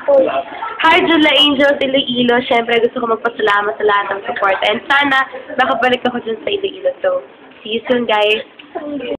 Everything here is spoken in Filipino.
Hi, Jula Angels Iloilo. Siyempre, gusto ko magpasalamat sa lahat ng support. And sana, makabalik ako dun sa Iloilo. So, see you soon, guys.